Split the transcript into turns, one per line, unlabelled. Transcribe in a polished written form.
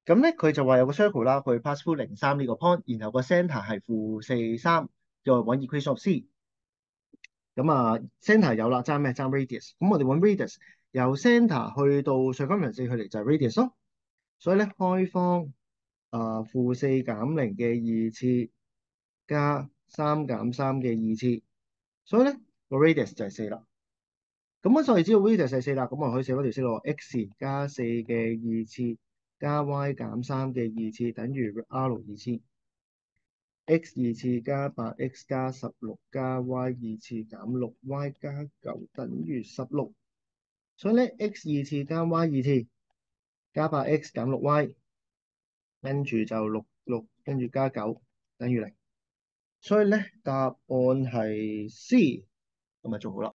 咁咧佢就話有個 circle 啦，佢 pass through 03呢個 point，然後個 centre 係-43，又揾 equation of c。咁啊，centre 有啦，爭咩？爭 radius。咁我哋揾 radius，由 centre 去到 circumference 距離就係 radius 咯。所以咧，開方-4減0嘅二次加3減3嘅二次，所以咧個 radius 就係4啦。咁我哋知道 radius 係4啦，咁我可以寫嗰條式咯，x 加4嘅二次加 y 減3嘅二次等於 r 二次。x 二次加8x 加16加 y 二次減6y 加9等於16。所以咧 x 二次加 y 二次加8x 減6y，跟住就6跟住加9等於0。所以咧答案係 C，咁咪做好啦。